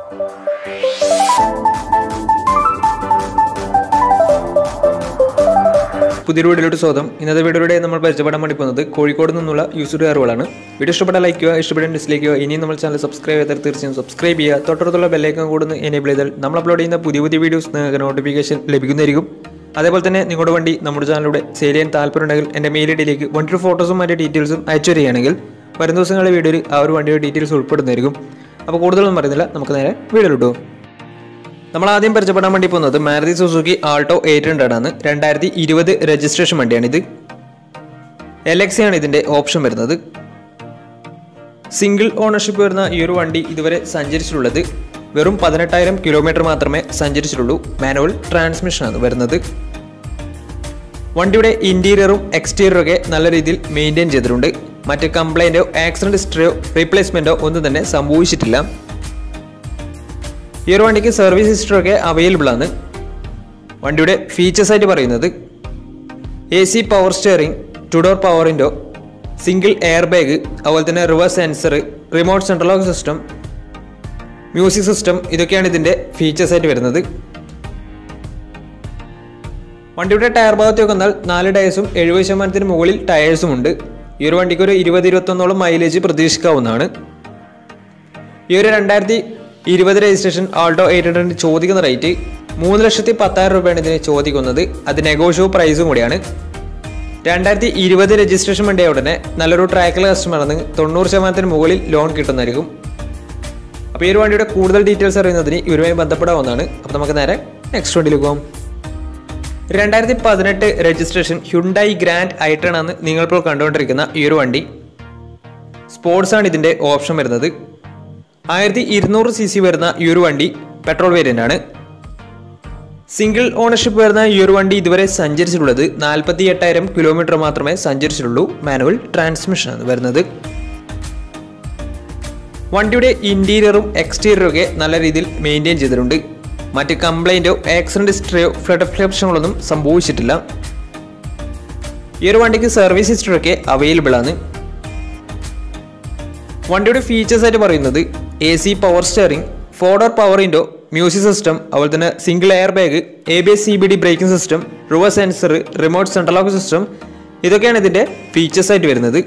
പുതിയൊരു വീഡിയോയിലോട്ട് സ്വാഗതം. ഇന്നത്തെ വീഡിയോയിലൂടെ നമ്മൾ പരിചയപ്പെടാൻ വേണ്ടി പോകുന്നത് കോഴിക്കോട് നിന്നുള്ള യൂസർ കാറുകളാണ്. വീഡിയോ ഇഷ്ടപ്പെട്ടാൽ ലൈക്ക് ചെയ്യുക, ഇഷ്ടപ്പെട്ടാൽ ഡിസ്ലൈക്ക് ചെയ്യുക. ഇനിയും നമ്മൾ ചാനൽ സബ്സ്ക്രൈബ് ചെയ്താൽ തീർച്ചയായും സബ്സ്ക്രൈബ് ചെയ്യുക. തൊട്ടടുത്തുള്ള ബെല്ലൈക്കൺ കൂടെ എനേബിൾ ചെയ്താൽ നമ്മൾ അപ്ലോഡ് ചെയ്യുന്ന പുതിയ വീഡിയോസ് നിങ്ങൾക്ക് നോട്ടിഫിക്കേഷൻ ലഭിക്കുന്നതായിരിക്കും. അതേപോലെ തന്നെ നിങ്ങളുടെ വണ്ടി നമ്മുടെ ചാനലിലൂടെ സെയിൽ ചെയ്യാൻ താല്പര്യമുണ്ടെങ്കിൽ എൻ്റെ മെയിൽ ഐഡിയിലേക്ക് വണ്ടിയുടെ ഫോട്ടോസും മറ്റു ഡീറ്റെയിൽസും അയച്ചു തരികയാണെങ്കിൽ വരും ദിവസങ്ങളിലെ വീഡിയോയിൽ ആ ഒരു വണ്ടിയുടെ ഡീറ്റെയിൽസ് ഉൾപ്പെടുന്നതായിരിക്കും. അപ്പോൾ കൂടുതലൊന്നും പറയുന്നില്ല, നമുക്ക് നേരെ വീഡിയോയിലിട്ടു. നമ്മൾ ആദ്യം പരിചയപ്പെടാൻ വേണ്ടി പോകുന്നത് മാരുതി സുസുക്കി ആൾട്ടോ 800 ആണ്. 2020 രജിസ്ട്രേഷൻ വണ്ടിയാണിത്. LX ആണ് ഇതിൻ്റെ ഓപ്ഷൻ വരുന്നത്. സിംഗിൾ ഓണർഷിപ്പ് വരുന്ന ഈ ഒരു വണ്ടി ഇതുവരെ സഞ്ചരിച്ചിട്ടുള്ളത് വെറും 18,000 കിലോമീറ്റർ മാത്രമേ സഞ്ചരിച്ചിട്ടുള്ളൂ. മാനുവൽ ട്രാൻസ്മിഷനാണ് വരുന്നത്. വണ്ടിയുടെ ഇൻറ്റീരിയറും എക്സ്റ്റീരിയറും ഒക്കെ നല്ല രീതിയിൽ മെയിൻറ്റെയിൻ ചെയ്തിട്ടുണ്ട്. മറ്റ് കംപ്ലൈൻറ്റോ ആക്സിഡൻറ്റ് ഹിസ്റ്ററിയോ റീപ്ലേസ്മെൻറ്റോ ഒന്നും തന്നെ സംഭവിച്ചിട്ടില്ല. ഈ ഒരു വണ്ടിക്ക് സർവീസ് ഹിസ്റ്ററി ഒക്കെ അവൈലബിൾ ആണ്. വണ്ടിയുടെ ഫീച്ചേഴ്സ് ആയിട്ട് പറയുന്നത് AC power steering, 2 door power window, single air bag, അതുപോലെ തന്നെ reverse sensor, remote central lock system, music system, ഇതൊക്കെയാണ് ഇതിൻ്റെ ഫീച്ചേഴ്സ് ആയിട്ട് വരുന്നത്. വണ്ടിയുടെ ടയർ ഭാഗത്തേക്ക് വന്നാൽ 4 ടയേഴ്സും 70% മുകളിൽ ടയേഴ്സും ഉണ്ട്. ഈ ഒരു വണ്ടിക്ക് ഒരു 20-21 മൈലേജ് പ്രതീക്ഷിക്കാവുന്നതാണ്. ഈ ഒരു 2020 രജിസ്ട്രേഷൻ ആൾട്ടോ 800 ചോദിക്കുന്ന റേറ്റ് 3,10,000 രൂപയാണ് ഇതിന് ചോദിക്കുന്നത്. അത് നെഗോഷ്യബിൾ പ്രൈസും കൂടിയാണ്. 2020 രജിസ്ട്രേഷൻ വണ്ടിയായ ഉടനെ നല്ലൊരു ട്രാക്കിൽ കസ്റ്റമറാണ് 90% മുകളിൽ ലോൺ കിട്ടുന്നതായിരിക്കും. അപ്പോൾ ഈ ഒരു വണ്ടിയുടെ കൂടുതൽ ഡീറ്റെയിൽസ് അറിയുന്നതിന് ഇവരുമായി ബന്ധപ്പെടാവുന്നതാണ്. അപ്പോൾ നമുക്ക് നേരെ നെക്സ്റ്റ് വണ്ടിയിലേക്ക് പോകാം. 2018 രജിസ്ട്രേഷൻ ഹ്യുണ്ടായി ഗ്രാൻഡ് i10 ആണ് നിങ്ങളിപ്പോൾ കണ്ടുകൊണ്ടിരിക്കുന്ന ഈ ഒരു വണ്ടി. സ്പോർട്സ് ആണ് ഇതിൻ്റെ ഓപ്ഷൻ വരുന്നത്. 1200 cc വരുന്ന ഈ ഒരു വണ്ടി പെട്രോൾ വേരിയൻ്റ് ആണ്. സിംഗിൾ ഓണർഷിപ്പ് വരുന്ന ഈ ഒരു വണ്ടി ഇതുവരെ സഞ്ചരിച്ചിട്ടുള്ളത് 48,000 കിലോമീറ്റർ മാത്രമേ സഞ്ചരിച്ചിട്ടുള്ളൂ. മാനുവൽ ട്രാൻസ്മിഷനാണ് വരുന്നത്. വണ്ടിയുടെ ഇൻറ്റീരിയറും എക്സ്റ്റീരിയറും ഒക്കെ നല്ല രീതിയിൽ മെയിൻറ്റെയിൻ ചെയ്തിട്ടുണ്ട്. മറ്റ് കംപ്ലൈൻറ്റോ ആക്സിഡൻറ്റ് ഹിസ്റ്ററിയോ ഫ്ലഡ് പ്രശ്നങ്ങളൊന്നും സംഭവിച്ചിട്ടില്ല. ഈ ഒരു വണ്ടിക്ക് സർവീസ് ഹിസ്റ്ററി ഒക്കെ അവൈലബിൾ ആണ്. വണ്ടിയുടെ ഫീച്ചേഴ്സ് ആയിട്ട് പറയുന്നത് AC power steering, 4 door power window, music system, അതുപോലെ തന്നെ single air bag, ABS CBD braking system, reverse sensor, remote central lock system, ഇതൊക്കെയാണ് ഇതിൻ്റെ ഫീച്ചേഴ്സ് ആയിട്ട് വരുന്നത്.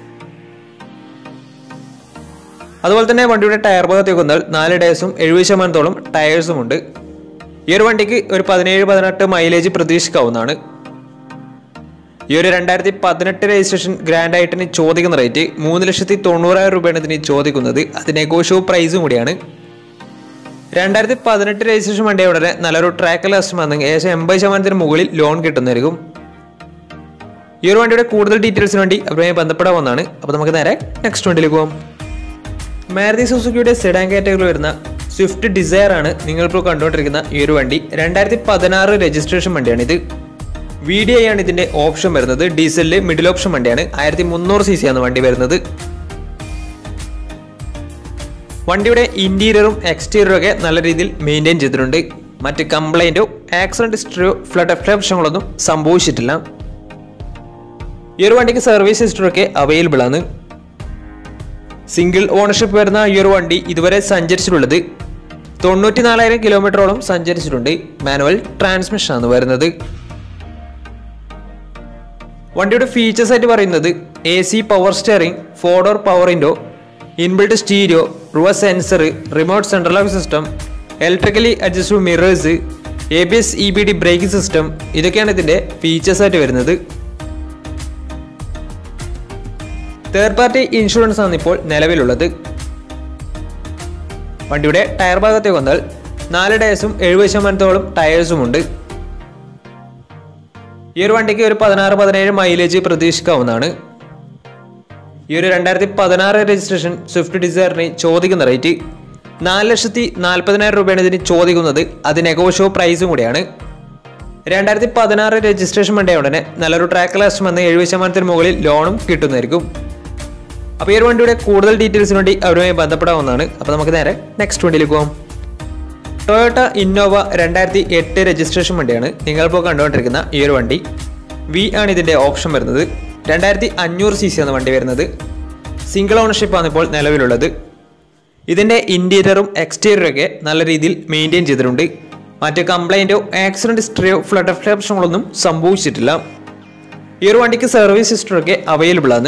അതുപോലെ തന്നെ വണ്ടിയുടെ ടയർ ഭാഗത്തേക്ക് വന്നാൽ 4 ടയേഴ്സും 70% ടയേഴ്സും ഉണ്ട്. ഈ ഒരു വണ്ടിക്ക് ഒരു 17-18 മൈലേജ് പ്രതീക്ഷിക്കാവുന്നതാണ്. ഈ ഒരു 2018 രജിസ്ട്രേഷൻ ഗ്രാൻഡ് i10 ചോദിക്കുന്ന റേറ്റ് 3,90,000 രൂപയാണ് ഇതിന് ചോദിക്കുന്നത്. അത് നെഗോഷ്യബിൾ പ്രൈസും കൂടിയാണ്. 2018 രജിസ്ട്രേഷൻ വണ്ടിയെ ഉടനെ നല്ലൊരു ട്രാക്കൽ കസ്റ്റമർ ഏകദേശം 80% മുകളിൽ ലോൺ കിട്ടുന്നതായിരിക്കും. ഈ ഒരു വണ്ടിയുടെ കൂടുതൽ ഡീറ്റെയിൽസിന് വേണ്ടി അവരുമായി ബന്ധപ്പെടാവുന്നതാണ്. അപ്പോൾ നമുക്ക് നേരെ നെക്സ്റ്റ് വണ്ടിയിലേക്ക് പോകാം. മാരുതി സുസുക്കിയുടെ സെഡാൻ കാറ്റഗറിയിൽ വരുന്ന സ്വിഫ്റ്റ് ഡിസയർ ആണ് നിങ്ങളിപ്പോൾ കണ്ടുകൊണ്ടിരിക്കുന്ന ഈ ഒരു വണ്ടി. 2016 രജിസ്ട്രേഷൻ വണ്ടിയാണിത്. VDI ആണ് ഇതിൻ്റെ ഓപ്ഷൻ വരുന്നത്. ഡീസലിൽ മിഡിൽ ഓപ്ഷൻ വണ്ടിയാണ്. 1300 cc ആണ് വണ്ടി വരുന്നത്. വണ്ടിയുടെ ഇൻറ്റീരിയറും എക്സ്റ്റീരിയറും ഒക്കെ നല്ല രീതിയിൽ മെയിൻറ്റെയിൻ ചെയ്തിട്ടുണ്ട്. മറ്റ് കംപ്ലൈൻറ്റോ ആക്സിഡൻറ്റ് ഹിസ്റ്ററിയോ ഫ്ലഡ് പ്രശ്നങ്ങളൊന്നും സംഭവിച്ചിട്ടില്ല. ഈ ഒരു വണ്ടിക്ക് സർവീസ് ഹിസ്റ്ററി ഒക്കെ അവൈലബിൾ ആണ്. സിംഗിൾ ഓണർഷിപ്പ് വരുന്ന ഈ ഒരു വണ്ടി ഇതുവരെ സഞ്ചരിച്ചിട്ടുള്ളത് 94,000 കിലോമീറ്ററോളം സഞ്ചരിച്ചിട്ടുണ്ട്. മാനുവൽ ട്രാൻസ്മിഷനാണ് വരുന്നത്. വണ്ടിയുടെ ഫീച്ചേഴ്സ് ആയിട്ട് പറയുന്നത് AC power steering, 4 door power window, inbuilt stereo, reverse sensor, remote central lock system, electrically adjustable mirrors, ABS EBD braking system, ഇതൊക്കെയാണ് ഇതിൻ്റെ ഫീച്ചേഴ്സ് ആയിട്ട് വരുന്നത്. തേർഡ് പാർട്ടി ഇൻഷുറൻസ് ആണ് ഇപ്പോൾ നിലവിലുള്ളത്. വണ്ടിയുടെ ടയർ ഭാഗത്തേക്ക് വന്നാൽ 4 ടയേഴ്സും 70% ടയേഴ്സും ഉണ്ട്. ഈ ഒരു വണ്ടിക്ക് ഒരു 16-17 മൈലേജ് പ്രതീക്ഷിക്കാവുന്നതാണ്. ഈ ഒരു 2016 രജിസ്ട്രേഷൻ സ്വിഫ്റ്റ് ഡിസയറിന് ചോദിക്കുന്ന റേറ്റ് 4,40,000 രൂപയാണ് ഇതിന് ചോദിക്കുന്നത്. അത് നെഗോഷ്യബിൾ പ്രൈസും കൂടിയാണ്. 2016 രജിസ്ട്രേഷൻ വണ്ടിയായ ഉടനെ നല്ലൊരു ട്രാക്ക് ലാസ്റ്റ് വന്ന് 70% മുകളിൽ ലോണും കിട്ടുന്നതായിരിക്കും. അപ്പോൾ ഈ ഒരു വണ്ടിയുടെ കൂടുതൽ ഡീറ്റെയിൽസിന് വേണ്ടി അവരുമായി ബന്ധപ്പെടാവുന്നതാണ്. അപ്പോൾ നമുക്ക് നേരെ നെക്സ്റ്റ് വണ്ടിയിലേക്ക് പോകാം. ടൊയോട്ട ഇന്നോവ 2008 രജിസ്ട്രേഷൻ വണ്ടിയാണ് നിങ്ങളിപ്പോൾ കണ്ടുകൊണ്ടിരിക്കുന്ന ഈ ഒരു വണ്ടി. V ആണ് ഇതിൻ്റെ ഓപ്ഷൻ വരുന്നത്. 2500 cc ആണ് വണ്ടി വരുന്നത്. സിംഗിൾ ഓണർഷിപ്പ് ആണ് ഇപ്പോൾ നിലവിലുള്ളത്. ഇതിൻ്റെ ഇൻറ്റീരിയറും എക്സ്റ്റീരിയറൊക്കെ നല്ല രീതിയിൽ മെയിൻറ്റെയിൻ ചെയ്തിട്ടുണ്ട്. മറ്റ് കംപ്ലൈൻറ്റോ ആക്സിഡൻറ്റ് ഹിസ്റ്ററിയോ ഫ്ലഡ് പ്രശ്നങ്ങളൊന്നും സംഭവിച്ചിട്ടില്ല. ഈ ഒരു വണ്ടിക്ക് സർവീസ് ഹിസ്റ്ററൊക്കെ അവൈലബിൾ ആണ്.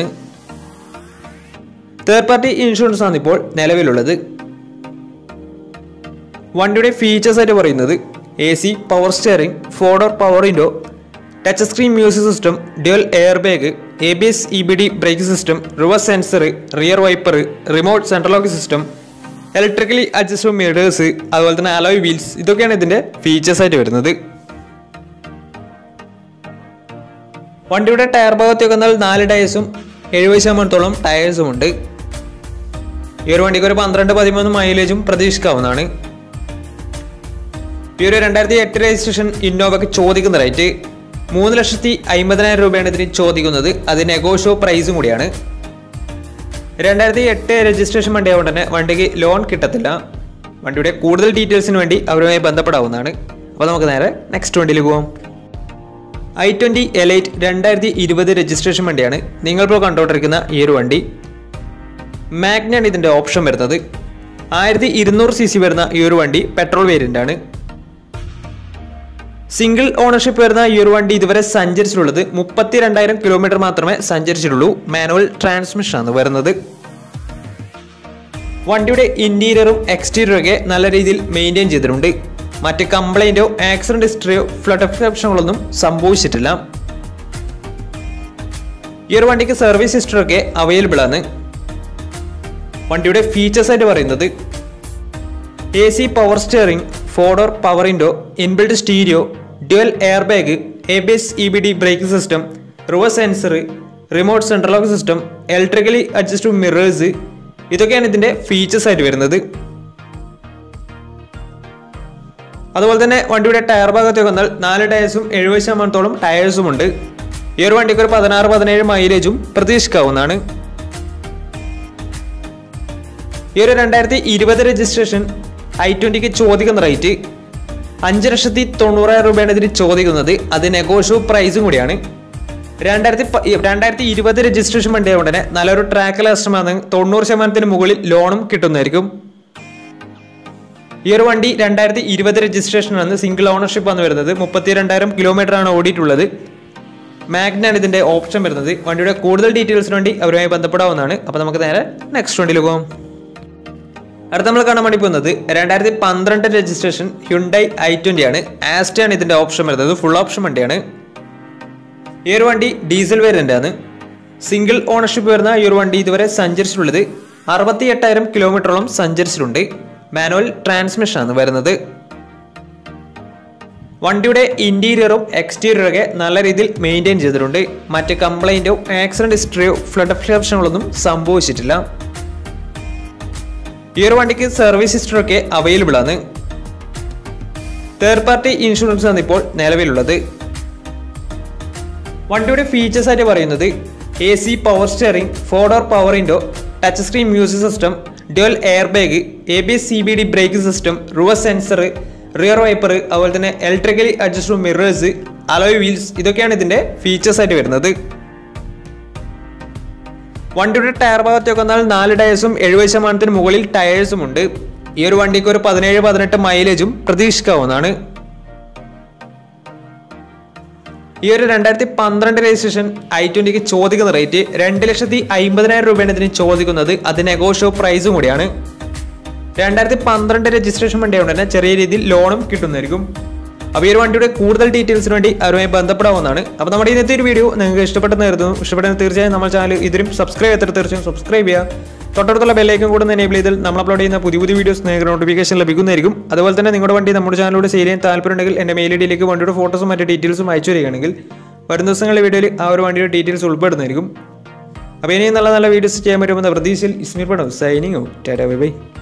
തേർഡ് പാർട്ടി ഇൻഷുറൻസ് ആണ് ഇപ്പോൾ നിലവിലുള്ളത്. വണ്ടിയുടെ ഫീച്ചേഴ്സ് ആയിട്ട് പറയുന്നത് AC, power steering, 4-door power window, touch screen music system, dual air bag, ABS EBD brake system, reverse sensor, rear wiper, remote central lock system, electrically adjustable mirrors, അതുപോലെ തന്നെ alloy wheels, ഇതൊക്കെയാണ് ഇതിൻ്റെ features ആയിട്ട് വരുന്നത്. വണ്ടിയുടെ tyre ഭാഗത്തേക്ക് വന്നാൽ 4 ടയേഴ്സും 70% ടയേഴ്സും ഉണ്ട്. ഈ ഒരു വണ്ടിക്ക് ഒരു 12-13 മൈലേജും പ്രതീക്ഷിക്കാവുന്നതാണ്. ഈ ഒരു 2008 രജിസ്ട്രേഷൻ ഇന്നോവയ്ക്ക് ചോദിക്കുന്ന റേറ്റ് 3,50,000 രൂപയാണ് ഇതിന് ചോദിക്കുന്നത്. അത് നെഗോഷ്യോ പ്രൈസും കൂടിയാണ്. 2008 രജിസ്ട്രേഷൻ വണ്ടി ആയതുകൊണ്ട് തന്നെ വണ്ടിക്ക് ലോൺ കിട്ടത്തില്ല. വണ്ടിയുടെ കൂടുതൽ ഡീറ്റെയിൽസിന് വേണ്ടി അവരുമായി ബന്ധപ്പെടാവുന്നതാണ്. അപ്പോൾ നമുക്ക് നേരെ നെക്സ്റ്റ് വണ്ടിയിൽ പോകാം. i20 Elite 2020 രജിസ്ട്രേഷൻ വണ്ടിയാണ് നിങ്ങളിപ്പോൾ കണ്ടുകൊണ്ടിരിക്കുന്ന ഈ ഒരു വണ്ടി. മാഗ്നയാണ് ഇതിൻ്റെ ഓപ്ഷൻ വരുന്നത്. 1200 cc വരുന്ന ഈ ഒരു വണ്ടി പെട്രോൾ വേരിയൻ്റ് ആണ്. സിംഗിൾ ഓണർഷിപ്പ് വരുന്ന ഈ ഒരു വണ്ടി ഇതുവരെ സഞ്ചരിച്ചിട്ടുള്ളത് 32,000 കിലോമീറ്റർ മാത്രമേ സഞ്ചരിച്ചിട്ടുള്ളൂ. മാനുവൽ ട്രാൻസ്മിഷൻ ആണ് വരുന്നത്. വണ്ടിയുടെ ഇന്റീരിയറും എക്സ്റ്റീരിയറും ഒക്കെ നല്ല രീതിയിൽ മെയിൻറ്റെയിൻ ചെയ്തിട്ടുണ്ട്. മറ്റ് കംപ്ലൈൻറ്റോ ആക്സിഡന്റ് ഹിസ്റ്ററിയോ ഫ്ലഡ് പ്രശ്നങ്ങളൊന്നും സംഭവിച്ചിട്ടില്ല. ഈ ഒരു വണ്ടിക്ക് സർവീസ് ഹിസ്റ്ററൊക്കെ അവൈലബിൾ ആണ്. വണ്ടിയുടെ ഫീച്ചേഴ്സ് ആയിട്ട് പറയുന്നത് AC, power steering, 4-door power window, inbuilt stereo, dual air bag, ABS EBD brake system, reverse sensor, remote central lock system, electrically adjustable mirrors, ഇതൊക്കെയാണ് ഇതിൻ്റെ ഫീച്ചേഴ്സ് ആയിട്ട് വരുന്നത്. അതുപോലെ തന്നെ വണ്ടിയുടെ ടയർ ഭാഗത്തേക്ക് വന്നാൽ 4 ടയേഴ്സും 70% ടയേഴ്സും ഉണ്ട്. ഈ ഒരു വണ്ടിക്ക് ഒരു 16-17 മൈലേജും പ്രതീക്ഷിക്കാവുന്നതാണ്. ഈ ഒരു 2020 രജിസ്ട്രേഷൻ i20ക്ക് ചോദിക്കുന്ന റേറ്റ് 5,90,000 രൂപയാണ് ഇതിന് ചോദിക്കുന്നത്. അത് നെഗോഷ്യോ പ്രൈസും കൂടിയാണ്. 2020 രജിസ്ട്രേഷൻ വണ്ടി ആയതുകൊണ്ട് തന്നെ നല്ലൊരു ട്രാക്ക് കസ്റ്റമാണ്. 90% മുകളിൽ ലോണും കിട്ടുന്നതായിരിക്കും. ഈ ഒരു വണ്ടി 2020 രജിസ്ട്രേഷൻ ആണ്. സിംഗിൾ ഓണർഷിപ്പ് ആണ് വരുന്നത്. 32,000 കിലോമീറ്റർ ആണ് ഓടിയിട്ടുള്ളത്. മാഗ്നയാണ് ഇതിൻ്റെ ഓപ്ഷൻ വരുന്നത്. വണ്ടിയുടെ കൂടുതൽ ഡീറ്റെയിൽസിന് വേണ്ടി അവരുമായി ബന്ധപ്പെടാവുന്നതാണ്. അപ്പോൾ നമുക്ക് നേരെ നെക്സ്റ്റ് വണ്ടിയിൽ പോകാം. അടുത്ത നമ്മൾ കാണാൻ വേണ്ടി പോകുന്നത് 2012 രജിസ്ട്രേഷൻ ഹ്യുണ്ടായി i20 ആണ്. ആസ്റ്റയാണ് ഇതിൻ്റെ ഓപ്ഷൻ വരുന്നത്. ഫുൾ ഓപ്ഷൻ വണ്ടിയാണ്. ഈ ഒരു വണ്ടി ഡീസൽ വേരിയൻ്റ് ആണ്. സിംഗിൾ ഓണർഷിപ്പ് വരുന്ന ഈ ഒരു വണ്ടി ഇതുവരെ സഞ്ചരിച്ചിട്ടുള്ളത് 68,000 കിലോമീറ്ററോളം സഞ്ചരിച്ചിട്ടുണ്ട്. മാനുവൽ ട്രാൻസ്മിഷൻ ആണ് വരുന്നത്. വണ്ടിയുടെ ഇന്റീരിയറും എക്സ്റ്റീരിയറും ഒക്കെ നല്ല രീതിയിൽ മെയിൻറ്റെയിൻ ചെയ്തിട്ടുണ്ട്. മറ്റ് കംപ്ലൈൻറ്റോ ആക്സിഡന്റ് ഹിസ്റ്ററിയോ ഫ്ലഡ് പ്രശ്നങ്ങളൊന്നും സംഭവിച്ചിട്ടില്ല. ഈ ഒരു വണ്ടിക്ക് സർവീസ് ഹിസ്റ്ററൊക്കെ അവൈലബിൾ ആണ്. തേർഡ് പാർട്ടി ഇൻഷുറൻസ് ആണ് ഇപ്പോൾ നിലവിലുള്ളത്. വണ്ടിയുടെ ഫീച്ചേഴ്സ് ആയിട്ട് പറയുന്നത് AC, power steering, 4-door power window, touch screen music system, dual air bag, ABS EBD brake system, reverse sensor, rear wiper, അതുപോലെ തന്നെ electrically adjustable mirrors, alloy wheels, ഇതൊക്കെയാണ് ഇതിൻ്റെ ഫീച്ചേഴ്സ് ആയിട്ട് വരുന്നത്. വണ്ടിയുടെ ടയർ ഭാഗത്തേക്ക് വന്നാൽ 4 ടയേഴ്സും 70% മുകളിൽ ടയേഴ്സും ഉണ്ട്. ഈ ഒരു വണ്ടിക്ക് ഒരു 17-18 മൈലേജും പ്രതീക്ഷിക്കാവുന്നതാണ്. ഈ ഒരു 2012 രജിസ്ട്രേഷൻ i20ക്ക് ചോദിക്കുന്ന റേറ്റ് 2,50,000 രൂപയാണ് ഇതിന് ചോദിക്കുന്നത്. അത് നെഗോഷ്യോ പ്രൈസും കൂടിയാണ്. 2012 രജിസ്ട്രേഷൻ വണ്ടി ആയതുകൊണ്ട് തന്നെ ചെറിയ രീതിയിൽ ലോണും കിട്ടുന്നതായിരിക്കും. അപ്പോൾ ഈ ഒരു വണ്ടിയുടെ കൂടുതൽ ഡീറ്റെയിൽസിന് വേണ്ടി അവരുമായി ബന്ധപ്പെടാവുന്നതാണ്. അപ്പോൾ നമ്മുടെ ഇന്നത്തെ ഒരു വീഡിയോ നിങ്ങൾക്ക് ഇഷ്ടപ്പെട്ടെന്നായിരുന്നു. ഇഷ്ടപ്പെടുന്ന തീർച്ചയായും നമ്മൾ ചാനൽ ഇതിലും സബ്സ്ക്രൈബ് ചെയ്തിട്ട് തീർച്ചയായും സബ്സ്ക്രൈബ് ചെയ്യുക. തൊട്ടടുത്തുള്ള ബെല്ലൈക്കൺ കൂടെ എനേബിൾ ചെയ്താൽ നമ്മൾ അപ്ലോഡ് ചെയ്യുന്ന പുതിയ വീഡിയോസ് നിങ്ങൾക്ക് നോട്ടിഫിക്കേഷൻ ലഭിക്കുന്നതായിരിക്കും. അതുപോലെ തന്നെ നിങ്ങളുടെ വണ്ടി നമ്മുടെ ചാനലിലൂടെ സെയിൽ ചെയ്യാൻ താല്പര്യമുണ്ടെങ്കിൽ എൻ്റെ മെയിൽ ഐഡിയിലേക്ക് വണ്ടിയുടെ ഫോട്ടോസും മറ്റ് ഡീറ്റെയിൽസും അയച്ചു വരികയാണെങ്കിൽ വരും ദിവസങ്ങളിലെ വീഡിയോയിൽ ആ ഒരു വണ്ടിയുടെ ഡീറ്റെയിൽസ് ഉൾപ്പെടുന്നതായിരിക്കും. അപ്പോൾ ഇനിയും നല്ല വീഡിയോസ് ചെയ്യാൻ പറ്റുമെന്ന പ്രതീക്ഷയിൽ ഇസ്മീർ പടം signing out. Tata bye by.